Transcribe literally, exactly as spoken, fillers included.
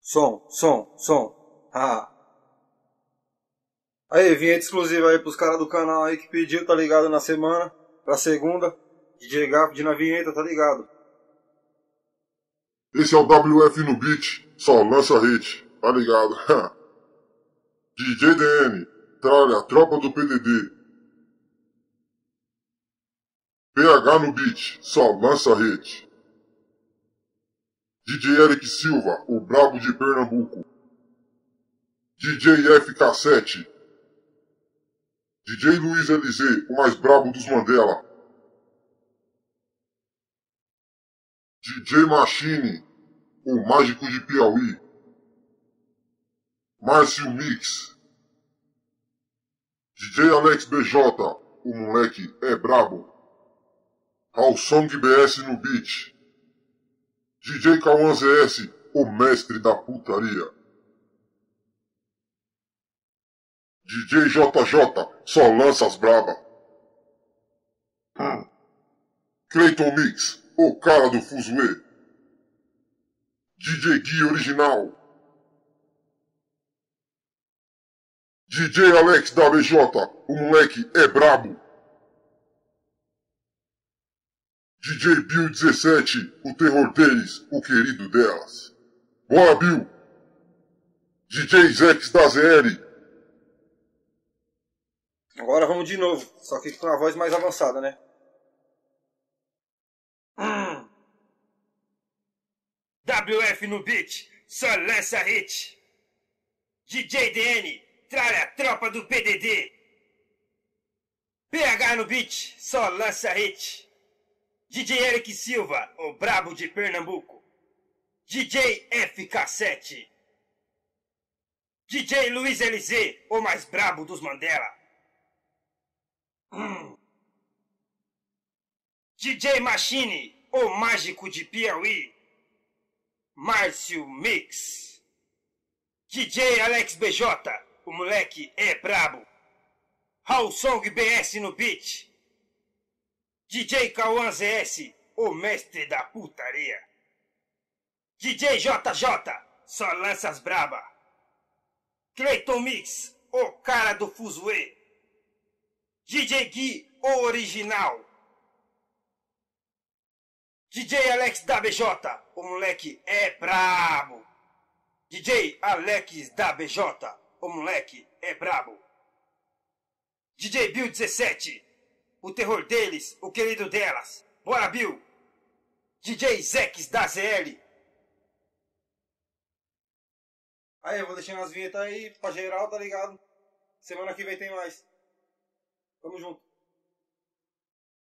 Som, som, som. Ah. Aí, vinheta exclusiva aí pros caras do canal aí que pediu, tá ligado, na semana, pra segunda. D J Gá pedindo a vinheta, tá ligado? Esse é o W F no beat, só lança hit, tá ligado? D J D N, tralha, tropa do P D D. P H no beat, só lança hit. D J Eric Silva, o brabo de Pernambuco. D J F K sete. D J Luiz L Z, o mais brabo dos Mandela. D J Machine, o mágico de Piauí. Márcio Mix. D J Alex B J, o moleque é brabo. Alsong B S no beat. D J Cauã Z S, o mestre da putaria. D J J J, só lança as braba. Hum. Clayton Mix, o cara do fuzuê. D J Gui original. D J Alex da B J, o moleque é brabo. D J Bill dezessete, o terror deles, o querido delas. Bora, Bill! D J Zex da Z L. Agora vamos de novo, só que com a voz mais avançada, né? Hum. W F no beat, só lança hit. D J D N, tralha tropa do P D D. P H no beat, só lança hit. D J Eric Silva, o brabo de Pernambuco. D J F K sete. D J Luiz L Z, o mais brabo dos Mandela. Hum. D J Machine, o mágico de Piauí. Márcio Mix. D J Alex B J, o moleque é brabo. Alsong B S no beat. D J Cauã Z S, o mestre da putaria. D J J J, só lança as braba. Clayton Mix, o cara do fuzuê. D J Gui, o original. D J Alex da B J, o moleque é brabo. D J Alex da B J, o moleque é brabo. D J Bill dezessete, o terror deles, o querido delas. Bora, Bill! D J Zex da Z L. Aí, eu vou deixando as vinhetas aí pra geral, tá ligado? Semana que vem tem mais. Tamo junto.